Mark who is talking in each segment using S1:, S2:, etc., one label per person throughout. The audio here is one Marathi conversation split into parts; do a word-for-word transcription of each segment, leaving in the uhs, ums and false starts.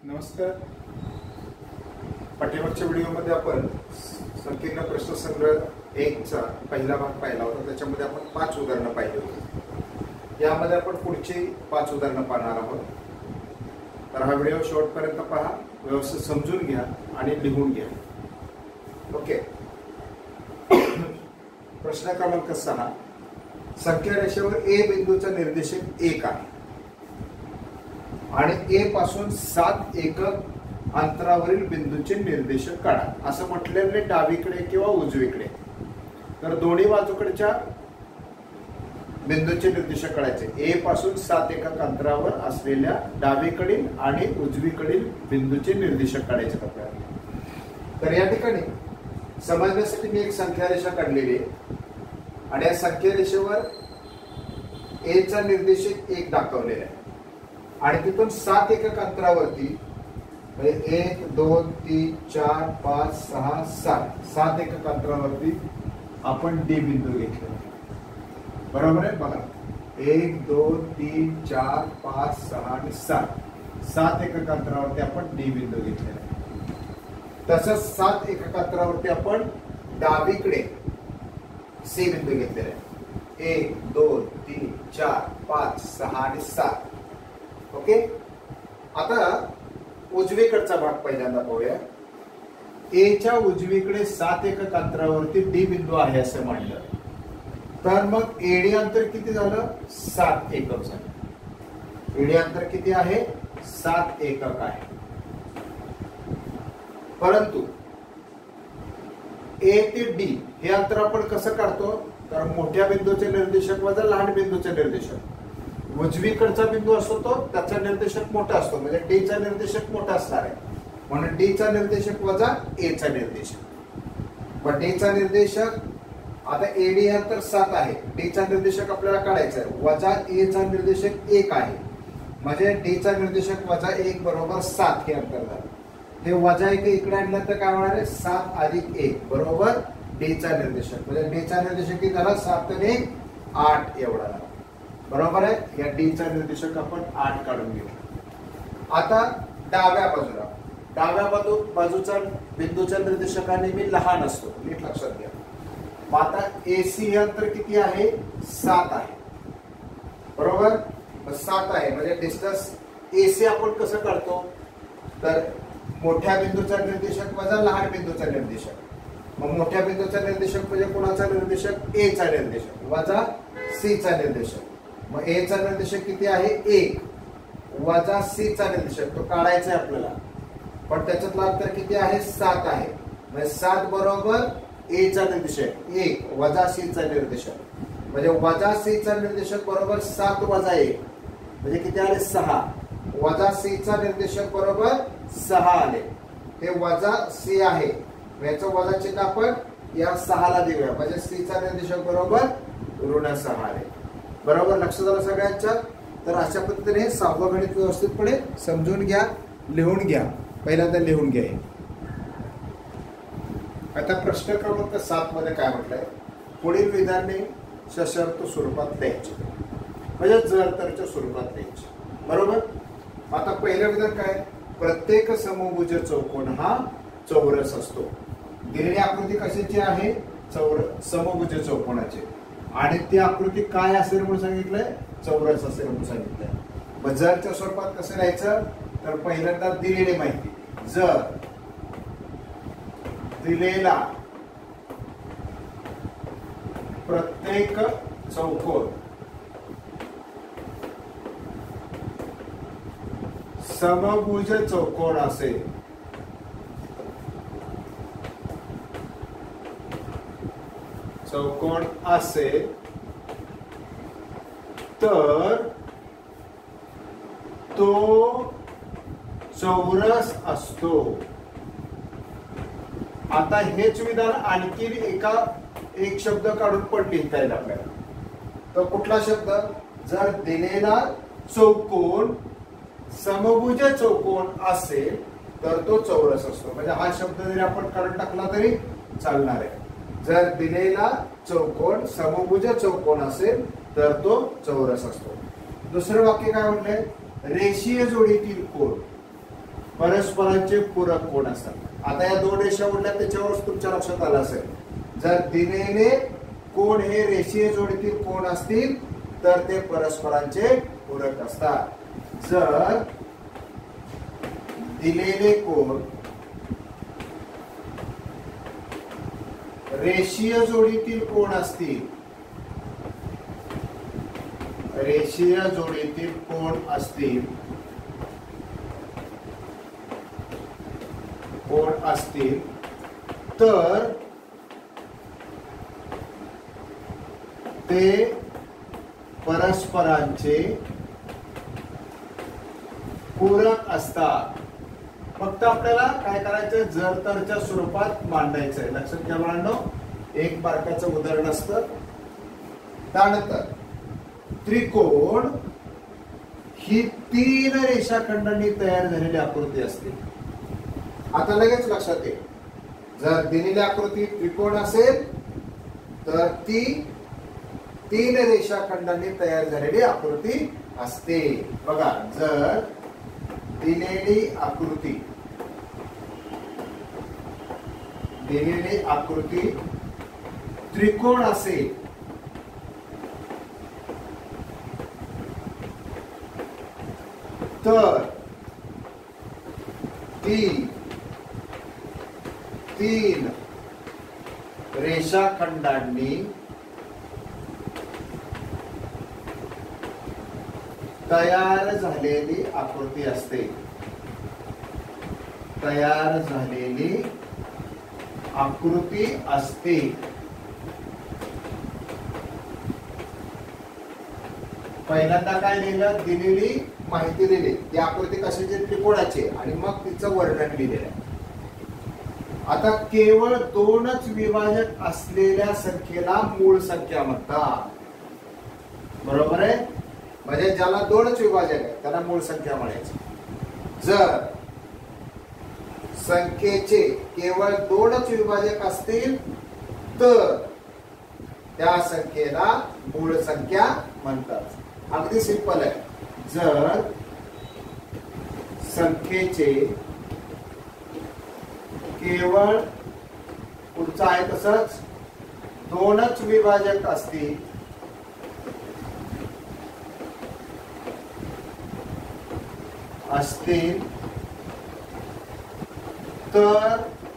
S1: नमस्कार. पाठीमागच्या व्हिडिओमध्ये आपण संकीर्ण प्रश्नसंग्रह एक चा पहिला भाग पाहिला होता. त्याच्यामध्ये आपण पाच उदाहरणं पाहिली होती. यामध्ये आपण पुढची पाच उदाहरणं पाहणार आहोत. तर हा व्हिडिओ शेवटपर्यंत पहा, व्यवस्थित समजून घ्या आणि लिहून घ्या. ओके. प्रश्न क्रमांक सहा. संख्या रेषेवर ए बिंदूचा निर्देशक एक आहे आणि ए पासून सात एकक अंतरावरील बिंदूचे निर्देशक काढा. असं म्हटलेले डावीकडे किंवा उजवीकडे. तर दोन्ही बाजूकडच्या बिंदूचे निर्देशक काढायचे. ए पासून सात एकक अंतरावर असलेल्या डावीकडील आणि उजवीकडील बिंदूचे निर्देशक काढायचे आपल्याला. तर या ठिकाणी समजण्यासाठी मी एक संख्या रेषा काढलेली आहे आणि या संख्या रेषेवर ए चा निर्देशक एक दाखवलेला आहे आणि तिथून सात एकक अंतरावरती एक दोन तीन चार पाच सहा सात सात एकक अंतरावरती आपण डी बिंदू घेतला. बरोबर आहे. बघा, एक दोन तीन चार पाच सहा आणि सात सात एकक अंतरावरती आपण डी बिंदू घेतलेला आहे. तसंच सात एकक अंतरावरती आपण डावीकडे सी बिंदू घेतलेला आहे. एक दोन तीन चार पाच सहा आणि सात. ओके. आता उजवीकडचा भाग पहिल्यांदा पाहूया. ए च्या उजवीकडे सात एकक अंतरावरती डी बिंदू आहे असं मानलं तर मग एडी अंतर किती झालं? सात एकक झालं. एडी अंतर किती आहे? सात एकक आहे. परंतु ए ते डी हे अंतर आपण कसं काढतो? तर मोठ्या बिंदूचे निर्देशक वजा लहान बिंदूचे निर्देशक. उजवीकडचा बिंदू असतो तो त्याचा निर्देशक मोठा असतो, म्हणजे डी चा निर्देशक मोठा असणार आहे. म्हणून डी चा निर्देशक वजा ए चा निर्देशक. मग डी चा निर्देशक आता एडी अंतर सात आहे. डी चा निर्देशक आपल्याला काढायचा आहे. वजा ए चा निर्देशक एक आहे, म्हणजे डी चा निर्देशक वजा एक बरोबर सात हे अंतर झालं. हे वजा एक इकडे आणलं तर काय होणार आहे? सात अधिक एक बरोबर डी चा निर्देशक. म्हणजे डी चा निर्देशक किती झाला? सात आणि आठ एवढा झाला. बरोबर आहे. या डी चा निर्देशक आपण आठ काढून घेऊ. आता डाव्या बाजूला डाव्या बाजू बाजूचा बिंदूच्या निर्देशकाने मी लहान असतो, नीट लक्षात घ्या. मग आता एसी हे अंतर किती आहे? सात आहे. बरोबर. सात आहे म्हणजे डिस्टन्स एसी आपण कसं काढतो? तर मोठ्या बिंदूचा निर्देशक वजा लहान बिंदूचा निर्देशक. मग मोठ्या बिंदूचा निर्देशक म्हणजे कोणाचा निर्देशक? ए चा निर्देशक वजा सी चा निर्देशक. मग ए चा निर्देशक किती आहे? एक वजा सी चा निर्देशक तो काढायचा आहे आपल्याला, पण त्याच्यातलं अंतर किती आहे? सात आहे. म्हणजे सात बरोबर ए चा निर्देशक एक वजा सी चा निर्देशक. म्हणजे वजा सी चा निर्देशक बरोबर सात वजा एक म्हणजे किती आले? सहा. वजा सी चा निर्देशक बरोबर सहा आले. हे वजा सी आहे, याचं वजा चिन्ह आपण या सहाला देऊया, म्हणजे सी चा निर्देशक बरोबर ऋण सहा आले. बरोबर. लक्ष झालं सगळ्यांच्या? तर अशा पद्धतीने सहावं गणित व्यवस्थितपणे समजून घ्या, लिहून घ्या. पहिल्यांदा लिहून घ्या. आता प्रश्न क्रमांक सात मध्ये काय म्हटलंय? पुढील विधाने सशर्त स्वरूपात लिहायची, म्हणजे जर तरच्या स्वरूपात लिहायची. बरोबर. आता पहिलं विधान काय? प्रत्येक समभुज चौकोन हा चौरस असतो. दिलेली आकृती कशाची आहे? चौर समभुज चौकोनाची. आणि ती आकृती काय असेल म्हणून सांगितलंय? चौरस असेल म्हणून सांगितलंय. मग जरच्या स्वरूपात कसं लिहायचं? तर पहिल्यांदा दिलेली माहिती. जर दिलेला प्रत्येक चौकोन समभुज चौकोन असेल चौकोन असेल तर तो चौरस असतो. आता हेच विधान आणखी एका एक शब्द काढून पण लिहिता येईल आपल्याला. तर कुठला शब्द? जर दिलेला चौकोन समभुज चौकोन असेल तर तो चौरस असतो. म्हणजे हा शब्द जरी आपण काढून टाकला तरी चालणार आहे. जर दिलेला चौकोन समभुज चौकोन असेल तर तो चौरस असतो. दुसरं वाक्य काय म्हटलंय? रेषीय जोडीतील कोन परस्परांचे पूरक कोण असतात. आता या दोन रेषा उडल्या त्याच्यावरच तुमच्या लक्षात आलं असेल जर दिलेले कोण हे रेषीय जोडीतील कोण असतील तर ते परस्परांचे पूरक असतात. जर दिलेले कोण रेषीय जोडीतील कोण असतील रेषीय जोडीतील कोण असतील कोण असतील तर ते परस्परांचे पूरक असतात. फक्त आपल्याला काय करायचं जर तरच्या स्वरूपात मांडायचंय. लक्षात घ्या मुलांनो, एक बारकाचं उदाहरण असतं. त्यानंतर त्रिकोण ही तीन रेषाखंडांनी तयार झालेली आकृती असते. आता लगेच लक्षात येईल जर दिलेली आकृती त्रिकोण असेल तर ती तीन रेषाखंडांनी तयार झालेली आकृती असते. बघा जर दिलेली आकृती दिलेली आकृती त्रिकोण असेल तर ती तीन रेषाखंडांनी तयार झालेली आकृती असते. तयार झालेली आकृती असते. पहिल्यांदा काय लिहिलं दिलेली माहिती दिली ती आकृती कशाची त्रिकोणाची आणि मग तिचं वर्णन लिहिलेलं आहे. आता केवळ दोनच विभाजक असलेल्या संख्येला मूळ संख्या म्हणतात. बरोबर आहे. म्हणजे ज्याला दोनच विभाजक आहे त्याला मूळ संख्या म्हणायची. जर संख्येचे केवळ दोनच विभाजक असतील तर त्या संख्येला मूळ संख्या म्हणतात. अगदी सिंपल आहे. जर संख्येचे केवळ पुढचं आहे तसंच दोनच विभाजक असतील असतील तर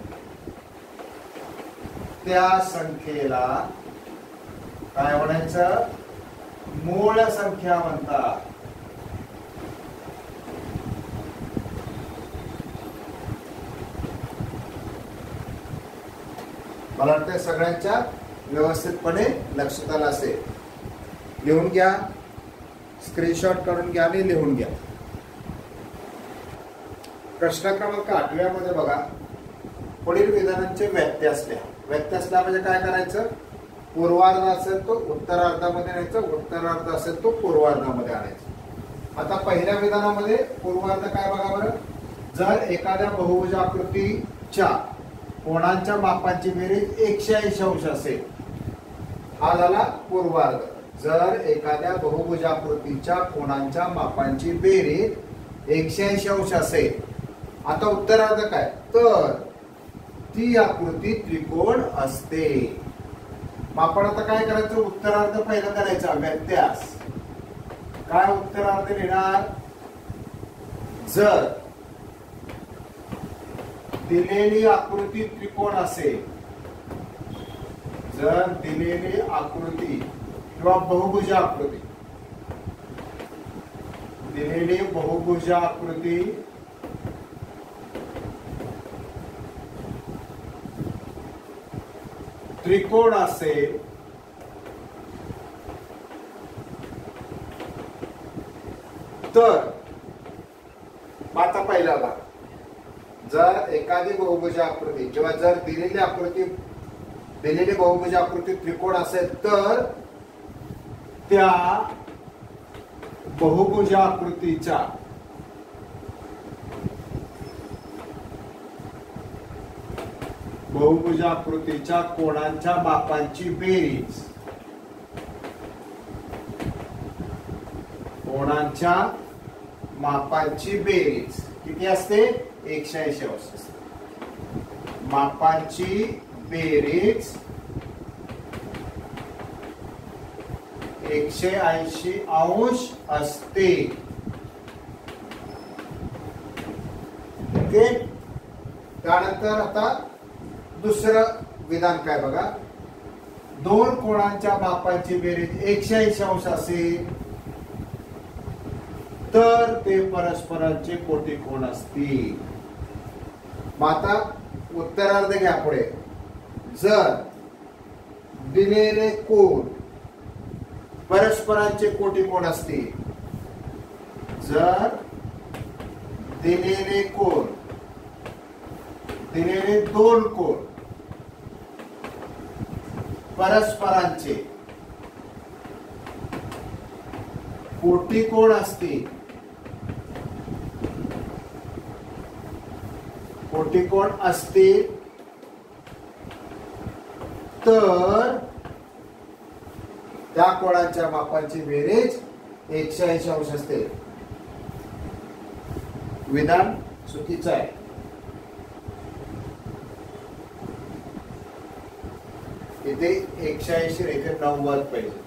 S1: त्या संख्येला काय म्हणायचं मूळ संख्या म्हणतात. मला वाटतं सगळ्यांच्या व्यवस्थितपणे लक्षात आलं असेल. लिहून घ्या, स्क्रीनशॉट काढून घ्या आणि लिहून घ्या. प्रश्न क्रमांक आठव्या मध्ये बघा पुढील विधानांचे व्यत्यास लिहा. व्यत्यास लिहा म्हणजे काय करायचं पूर्वार्ध असेल तो उत्तरार्धामध्ये न्यायचं, उत्तरार्ध असेल तो पूर्वार्धामध्ये आणायचं. आता पहिल्या विधानामध्ये पूर्वार्ध काय बघा बरं. जर एखाद्या बहुभुज आकृतीच्या कोणांच्या मापांची बेरीज एकशे ऐंशी अंश असेल हा झाला पूर्वार्ध. जर एखाद्या बहुभुज आकृतीच्या कोणांच्या मापांची बेरीज एकशे ऐंशी अंश असेल. आता उत्तरार्ध काय तर ती आकृती त्रिकोण असते. आपण आता काय करायचं उत्तरार्ध पहिला करायचा व्यत्यास. काय उत्तरार्ध लिहिणार जर दिलेली आकृती त्रिकोण असेल. जर दिलेली आकृती किंवा बहुभुज आकृती दिलेली बहुभुज आकृती त्रिकोण असेल तर आता पहिला भाग जर एखादी बहुभुज आकृती किंवा जर दिलेली आकृती दिलेली बहुभुज आकृती त्रिकोण असेल तर त्या बहुभुज आकृतीच्या बहुभुज आकृतीच्या कोणांच्या मापांची बेरीज कोणांच्या मापांची बेरीज किती असते एकशे ऐंशी अंश असते. मापांची बेरीज एकशे ऐंशी अंश असते. ओके. त्यानंतर आता दुसरं विधान काय बघा. दोन कोणांच्या मापांची बेरीज एकशे ऐंशी अंश असेल तर ते परस्परांचे कोटी कोण असतील. मग आता उत्तरार्ध घ्या पुढे. जर दिलेले कोण परस्परांचे कोटी कोण असतील, जर दिलेले कोण दिलेले दोन कोण परस्परांचे कोटी कोण असतील, कोटी कोण असतील तर त्या कोणाच्या मापांची बेरीज एकशे ऐंशी अंश असते. विधान चुकीचं आहे. इथे एकशे ऐंशी इथे नव्वद पाहिजे.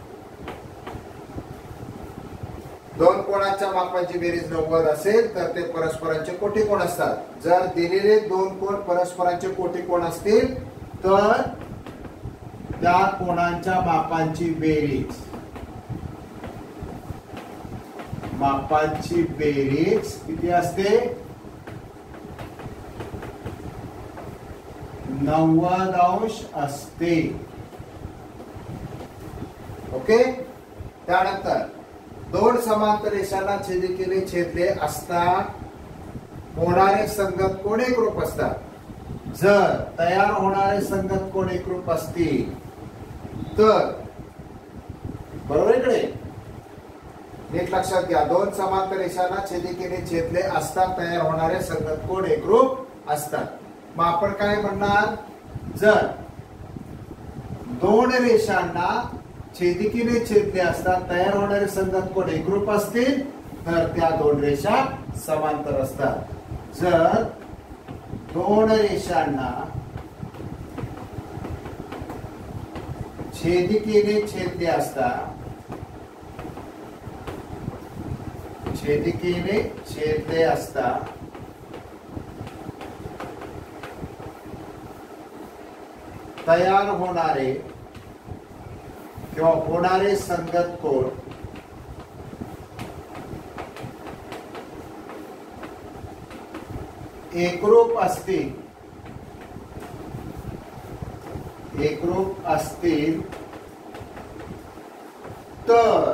S1: दोन कोणाच्या मापांची बेरीज नव्वद असेल तर ते परस्परांचे कोटी कोण असतात. जर दिलेले दोन कोण परस्परांचे कोटी कोण असतील तर त्या कोणांच्या मापांची बेरीज मापांची बेरीज किती असते. नव्वद अंश असते. ओके. त्यानंतर दोन समांतर रेषांना छेदिकेने छेदले असता होणारे संगत कोण एकरूप असतात. जर तयार होणारे संगत कोण एकरूप असतील तर, बरोबर इकडे नीट लक्षात घ्या. दोन समांतर रेषांना छेदिकेने छेदले असता तयार होणारे संगत कोण एकरूप असतात. मग आपण काय म्हणणार. जर दोन रेषांना छेदिकेने छेदले असतात तयार होणारे संगत कोण एकरूप असतील तर त्या दोन रेषा समांतर असतात. जर दोन रेषांना छेदिकेने छेदले असता छेदिकेने छेदले असता तयार होणारे किंवा होणारे संगत कोण एकरूप असतील एकरूप असतील तर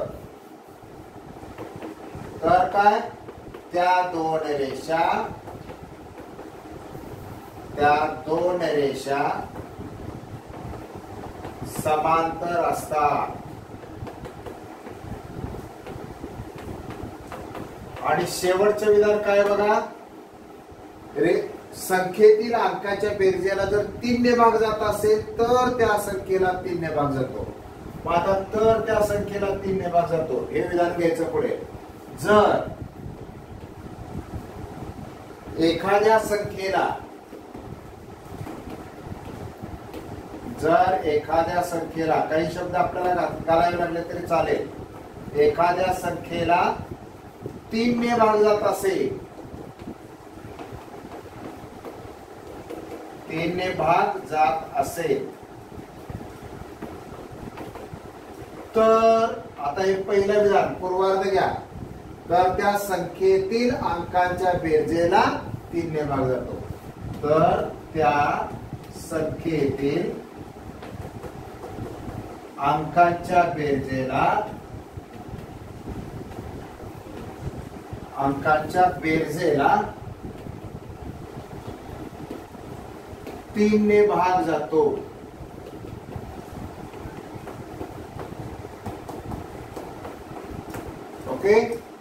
S1: तर काय त्या दोन रेषा त्या दोन रेषा समांतर असतात. आणि शेवटचे विधान काय बघा. रे संख्येतील अंकाच्या बेरजेला जर तीन ने भाग जात असेल तर त्या संख्येला तीन ने भाग जातो. मग आता तर त्या संख्येला तीन ने भाग जातो हे विधान घ्यायचं पुढे. जर एखाद्या संख्येला जर एखाद्या संख्येला काही शब्द आपल्याला घालावे लागले तरी चालेल. एखाद्या संख्येला तीन ने भाग जात असेल तीन ने भाग जात असेल तर आता हे पहिलं विधान पूर्वार्ध घ्या. तर त्या संख्येतील अंकांच्या बेरजेला तीन ने भाग जातो. तर त्या संख्येतील अंकांच्या बेरजेला अंकांच्या बेरजेला तीन ने भाग जातो. ओके.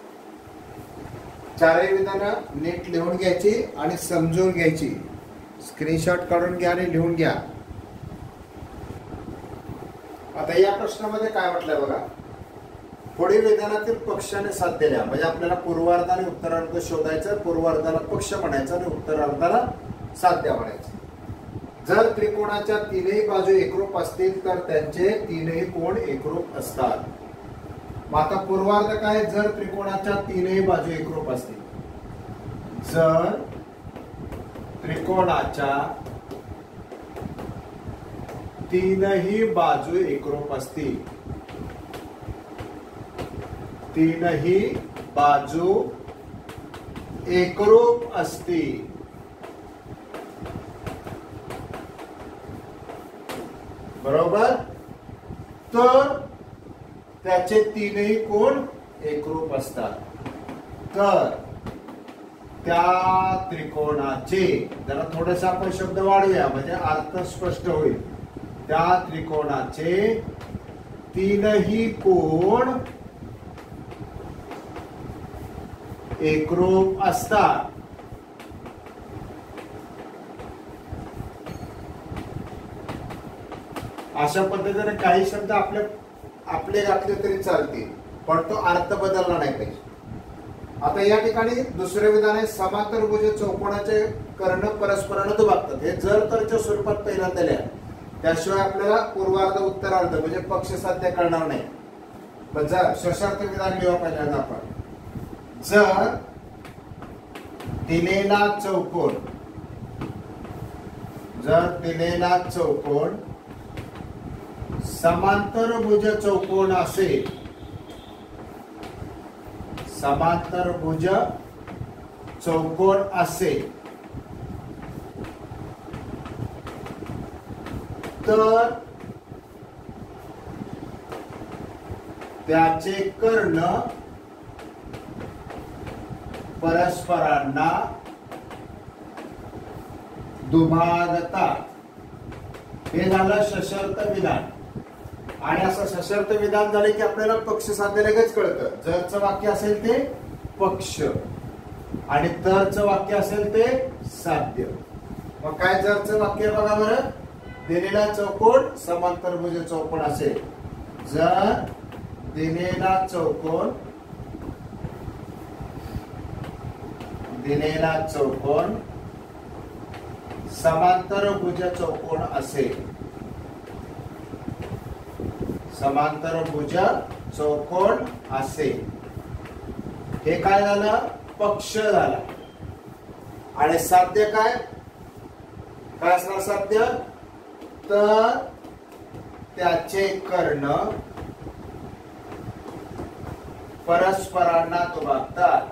S1: चारही विधानं नीट लिहून घ्यायची आणि समजून घ्यायची. स्क्रीनशॉट काढून घ्या आणि लिहून घ्या. आता या प्रश्नामध्ये काय म्हटलंय बघा. पुढील विधानातील पक्षाने साधलेल्या, म्हणजे आपल्याला पूर्वार्ध आणि उत्तरार्ध शोधायचं, पूर्वार्धाला पक्ष म्हणायचं आणि उत्तरार्धाला साध्य म्हणायचं. जर त्रिकोणाच्या तीनही बाजू एकरूप असतील तर त्यांचे तीनही कोण एकरूप असतात. मग आता पूर्वार्ध काय, जर त्रिकोणाच्या तीनही बाजू एकरूप असतील, जर त्रिकोणाच्या तीनही बाजू एकरूप असतील, तीनही बाजू एकरूप असतील, बरोबर, तर त्याचे तीनही कोण एकरूप असतात. तर त्या त्रिकोणाचे, जरा थोडेसे आपण शब्द वाढवूया म्हणजे अर्थ स्पष्ट होईल. त्या त्रिकोणाचे तीनही कोण एकरूप असतात. अशा पद्धतीने काही शब्द आपले आपले घातले तरी चालतील, पण तो अर्थ बदलला नाही पाहिजे. आता या ठिकाणी दुसरे विधान आहे, समांतरभुज चौकोनाचे कर्ण परस्परांना दुभागतात. हे जर तरच्या स्वरूपात पहिल्यांदा लिहा, त्याशिवाय आपल्याला पूर्वार्ध उत्तरार्ध म्हणजे पक्ष साध्य करणार नाही. पण जर सशर्त विधान लिहा पहिल्यांदा आपण, जर दिलेला चौकोन, जर दिलेला चौकोन समांतरभुज चौकोन असेल, समांतरभुज चौकोन असेल तर त्याचे कर्ण परस्परांना दुभागतात. हे झालं सशर्त विधान. आणि असं सशर्त विधान झाले की आपल्याला पक्ष साध्य लगेच कळतं. जरचं वाक्य असेल ते पक्ष आणि तरचं वाक्य असेल ते साध्य. मग काय जरचं वाक्य बघा बरं, दिलेला चौकोन समांतरभुज चौकोन असेल, जर दिलेला चौकोन दिलेला चौकोन समांतरभुज चौकोन असेल, समांतरभुज चौकोन असेल, हे काय झालं, पक्ष झाला. आणि साध्य काय काय असणार साध्य, तर त्याचे कर्ण परस्परांना दुभागतात.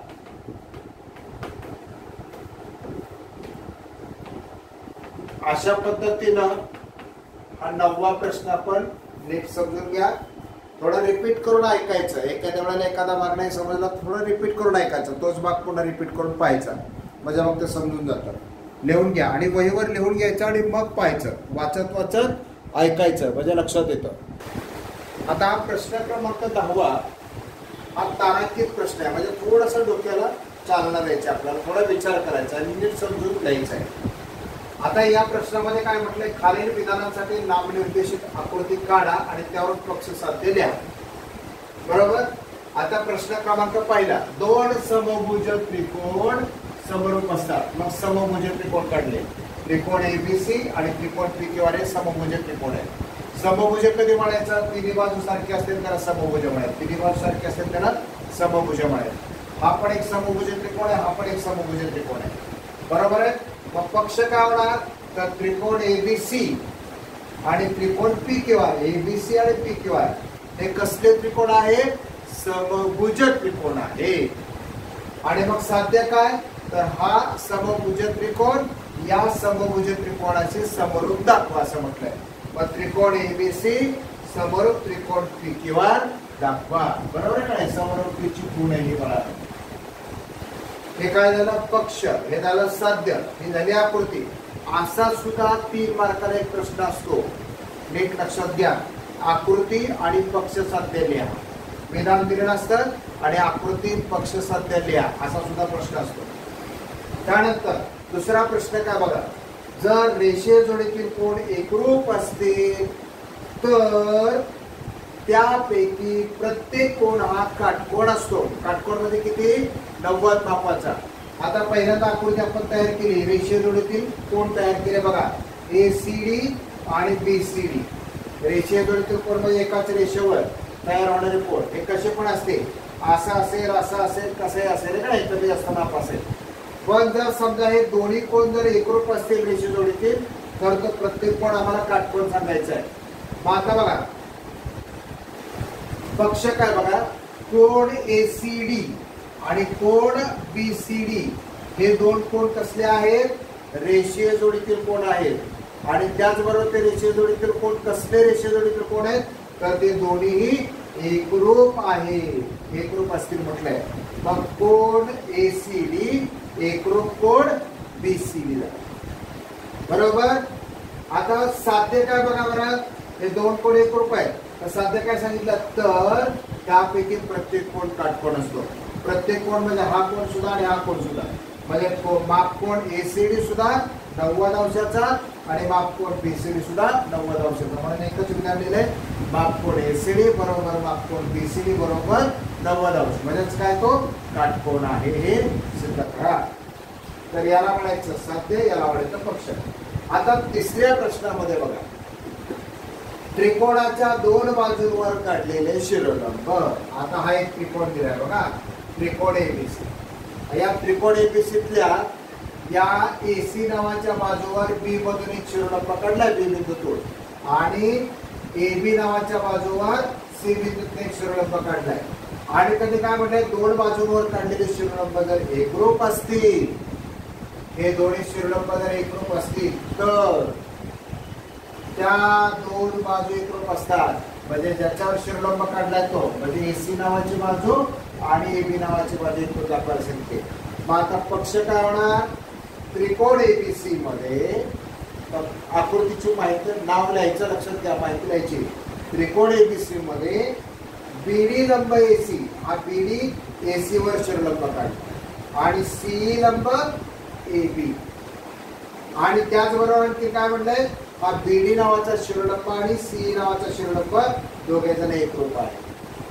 S1: अशा पद्धतीनं हा नववा प्रश्न आपण नीट समजून घ्या. थोडं रिपीट करून ऐकायचं. एखाद्या वेळेला एखादा भाग नाही समजला, थोडं रिपीट करून ऐकायचं, तोच भाग पुन्हा रिपीट करून पाहायचा, म्हणजे मग ते समजून जातं. लिहून घ्या आणि वहीवर लिहून घ्यायचं आणि मग पाहायचं, वाचत वाचत ऐकायचं, म्हणजे लक्षात येतं. आता हा प्रश्न क्रमांक दहावा हा तारांकित प्रश्न आहे, म्हणजे थोडंसं डोक्याला चालना द्यायची, आपल्याला थोडा विचार करायचा आणि नीट समजून घ्यायचं आहे. आता या प्रश्नामध्ये काय म्हटलंय, खालील विधानांसाठी नामनिर्देशित आकृती काढा आणि त्यावर पक्ष साध्य लिहा. बरोबर. आता प्रश्न क्रमांक पहिला, दोन समभुज त्रिकोण समरूप असतात. मग समभुज त्रिकोण काढले, त्रिकोण एबीसी आणि त्रिकोण पीक्यूआर समभुज त्रिकोण आहे. समभुज कधी म्हणायचं, तिन्ही बाजू सारखी असतील त्याला समभुज म्हणायचं, तिन्ही बाजू सारखी असतील त्याला समभुज म्हणायचं. हा पण एक समभुज त्रिकोण आहे, हा पण एक समभुज त्रिकोण आहे. बरोबर आहे. मग पक्ष काय होणार, तर त्रिकोण एबीसी आणि त्रिकोण पीक्यूआर, एबीसी आणि पीक्यूआर हे कसले त्रिकोण आहे, समभुज त्रिकोण आहे. आणि मग साध्य काय, तर हा समभुज त्रिकोण या समभुज त्रिकोणाचे समरूप दाखवा असं म्हटलंय. मग त्रिकोण एबीसी समरूप त्रिकोण पीक्यूआर दाखवा. बरोबर आहे काय, समरूपीची गुण ही मला. हे काय झालं, पक्ष, हे झालं साध्य, ही झाली आकृती. असा सुद्धा तीन मार्काला एक प्रश्न असतो, नीट लक्षात घ्या. आकृती आणि पक्ष साध्य लिहा. विधान दिलेलं असतं आणि आकृती पक्ष साध्य लिहा असा सुद्धा प्रश्न असतो. त्यानंतर दुसरा प्रश्न काय बघा, जर रेषीय जोडीतील कोण एकरूप असतील तर त्यापैकी प्रत्येक कोण हा काटकोण असतो. काटकोण मध्ये किती? नव्वद मापाचा. आता पहिल्यांदा आकृती आपण तयार केली, रेषीय जोडीतील कोण तयार केले बघा, एसीडी आणि बीसीडी. रेषीय जोडीतील कोण म्हणजे एकाच रेषेवर तयार होणारे कोण. हे कसे पण असते, असं असेल, असं असेल, कसंही असेल, का कमी जास्त माप असेल. पण जर समजा हे दोन्ही कोण जर एकरूप असतील रेषीय जोडीतील, तर तो प्रत्येक कोण आम्हाला काटकोण सांगायचा आहे. मग आता बघा पक्ष काय बघा, कोण एसीडी आणि कोण बीसीडी हे दोन कोण कसले आहेत? रेषीय जोडीतील कोण आहेत. आणि त्याचबरोबर ते रेषीय जोडीतील कोण कसले रेषीय जोडीतील कोण आहेत? तर ते दोन्हीही एकरूप आहे, एकरूप असतील म्हटलंय. मग कोण एसीडी एकरूप कोण बीसीडी. बरोबर. आता साध्य काय बघा बरं, हे दोन कोण एकरूप आहेत, तर साध्य काय सांगितलं, तर त्यापैकी प्रत्येक कोण काटकोण असतो. प्रत्येक कोण म्हणजे हा कोण सुद्धा आणि हा कोण सुद्धा, म्हणजे माप कोण एसीडी सुद्धा नव्वद अंशाचा आणि माप कोण बीसीडी सुद्धा नव्वद अंशाचा. म्हणून एकच विधान लिहिलंय, माप कोण एसीडी बरोबर माप कोण बीसीडी बरोबर नव्वद अंश, म्हणजेच काय तो काटकोण आहे हे सिद्ध करा. तर याला म्हणायचं साध्य, याला म्हणायचं पक्ष. आता तिसऱ्या प्रश्नामध्ये बघा, त्रिकोणाच्या दोन बाजूंवर काढलेले शिरोलंब. आता हा एक त्रिकोण दिलाय बघा, त्रिकोण एबीसी. या त्रिकोण एबीसीतल्या या एसी नावाच्या बाजूवर बी मधून एक शिरोलंब काढलाय बी बिंदूतून, आणि एबी नावाच्या बाजूवर सी बिंदूतून एक शिरोलंब काढलाय. आणि कधी काय म्हटलंय, दोन बाजूंवर काढलेले शिरोलंब जर एकरूप असतील, हे दोन्ही शिरोलंब जर एकरूप असतील, तर त्या दोन बाजू एकरूप असतात. म्हणजे ज्याच्यावर शिरोलंब काढलाय तो म्हणजे एसी नावाची बाजू आणि एबी नावाची बाजू एकरूप दाखवायला सांगते. मग आता पक्ष काय होणार, त्रिकोण एबीसी मध्ये आकृतीची माहिती नाव लिहायचं, लक्षात घ्या, माहिती लिहायची. त्रिकोण एबीसी मध्ये बीडी लंब एसी, हा बीडी एसी वर शिरोलंब काढला आणि सी लंब एबी. आणि त्याचबरोबर आणखी काय म्हणलंय, हा बीडी नावाचा शिरोलंब आणि सी नावाचा शिरोलंब दोघे जण एकरूप आहे.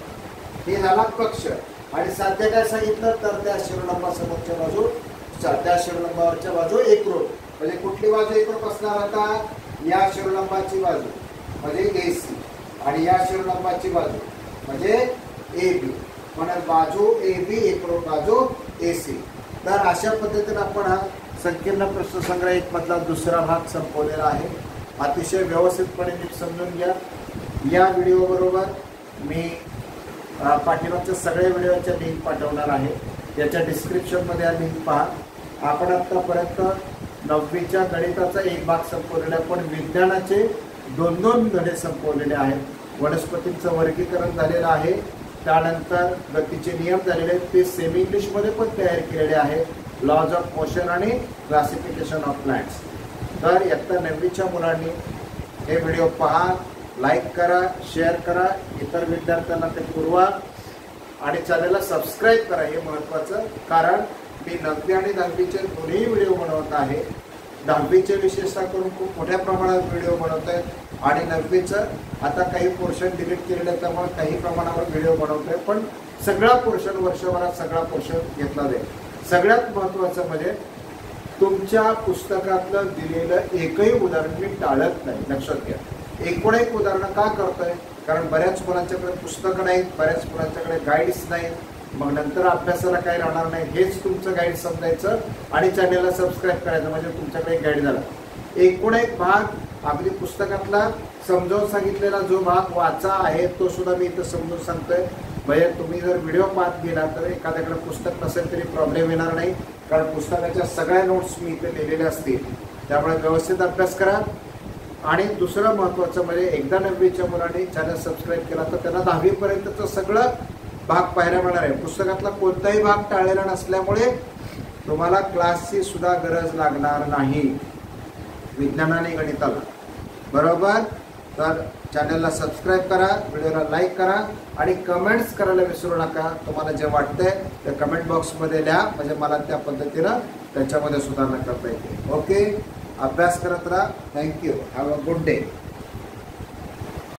S1: हे झाला पक्ष. आणि साध्य काय सांगितलं, तर त्या शिरोलंबासमोरच्या बाजू, त्या शिरोलंबावरच्या बाजू एकरूप. म्हणजे कुठली बाजू एकरूप असणार, आता या शिरोलंबाची बाजू म्हणजे एसी आणि या शिरोलंबाची बाजू म्हणजे एबी, म्हणजे बाजू एबी एकरूप बाजू एसी. तर अशा पद्धतीने आपण हा संकीर्ण प्रश्नसंग्रह एक मधला दुसरा भाग संपवलेला आहे. अतिशय व्यवस्थितपणे नीट समजून घ्या. या व्हिडिओ बरोबर मी पाठीमागच्या सगळ्या व्हिडिओच्या लिंक पाठवणार आहे, याच्या डिस्क्रिप्शनमध्ये हा लिंक पहा. आपण आत्तापर्यंत नववीच्या गणिताचा एक भाग संपवलेला आहे, पण विज्ञानाचे दोन दोन धडे संपवलेले आहेत. वनस्पतींचं वर्गीकरण झालेलं आहे, त्यानंतर गतीचे नियम झालेले आहेत, ते सेमी इंग्लिशमध्ये पण तयार केलेले आहे, लॉज ऑफ मोशन आणि क्लासिफिकेशन ऑफ प्लांट्स. तर इयत्ता नववीच्या मुलांनी हे व्हिडिओ पहा, लाईक करा, शेअर करा, इतर विद्यार्थ्यांना ते पुरवा आणि चॅनलला सबस्क्राईब करा. हे महत्त्वाचं, कारण मी नववी आणि दहावीचे दोन्ही व्हिडिओ बनवत आहे. दहावीचे विशेषतः करून खूप मोठ्या प्रमाणात व्हिडिओ बनवत आहेत आणि नववीचं आता काही पोर्शन डिलीट केलेलं आहे, त्यामुळे काही प्रमाणावर व्हिडिओ बनवतोय, पण सगळा पोर्शन वर्षभरात सगळा पोर्शन घेतला जाईल. सगळ्यात महत्त्वाचं म्हणजे तुमच्या पुस्तकातलं दिलेलं एकही उदाहरण मी टाळत नाही, लक्षात घ्या. एकूण एक उदाहरण का करतोय, कारण बऱ्याच मुलांच्याकडे पुस्तकं नाहीत, बऱ्याच मुलांच्याकडे गाईड्स नाहीत, मग नंतर अभ्यासाला काही राहणार नाही. हेच तुमचं गाईड समजायचं आणि चॅनेलला सबस्क्राईब करायचं, म्हणजे तुमच्याकडे एक गाईड झाला. एकूण एक भाग आपली पुस्तकातला समजावून सांगितलेला जो भाग वाचा आहे तो सुद्धा मी इथं समजून सांगतोय. म्हणजे तुम्ही जर व्हिडिओ पाहत गेला तर एखाद्याकडे पुस्तक नसेल तरी प्रॉब्लेम येणार नाही, कारण पुस्तकाच्या सगळ्या नोट्स मी इथे लिहिलेल्या असतील. त्यामुळे व्यवस्थित अभ्यास करा. आणि दुसरं महत्त्वाचं म्हणजे एकदा नववीच्या मुलांनी चॅनल सबस्क्राईब केला तर त्यांना दहावीपर्यंतचं सगळं भाग पाहायला मिळणार आहे. पुस्तकातला कोणताही भाग टाळलेला नसल्यामुळे तुम्हाला क्लासची सुद्धा गरज लागणार नाही विज्ञानाने गणिताला. बरोबर. तर चॅनलला सबस्क्राईब करा, व्हिडिओला लाईक करा आणि कमेंट्स करायला विसरू नका. तुम्हाला जे वाटतंय ते कमेंट बॉक्समध्ये लिहा, म्हणजे मला त्या पद्धतीनं त्याच्यामध्ये सुधारणा करता येते. ओके, अभ्यास करत राहा. Thank you. Have a good day.